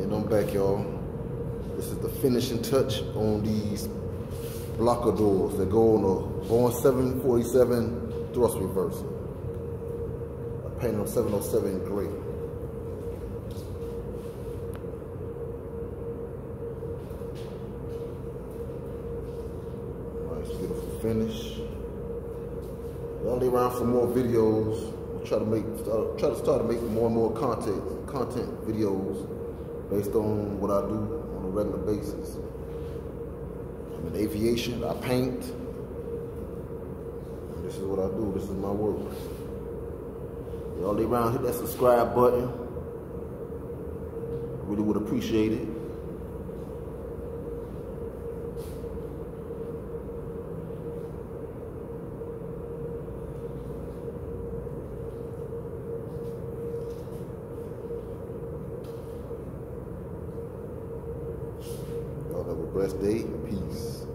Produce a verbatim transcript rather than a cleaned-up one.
And I'm back, y'all. This is the finishing touch on these blocker doors that go on a Boeing seven forty-seven thrust reverser. I painted on seven oh seven gray. Nice, beautiful finish. I'll lay around for more videos. I'll try to make, start, try to start to make more and more content, content videos based on what I do on a regular basis. I'm in aviation. I paint. And this is what I do. This is my work. Y'all lay around, hit that subscribe button. I really would appreciate it. Y'all have a blessed day. Peace.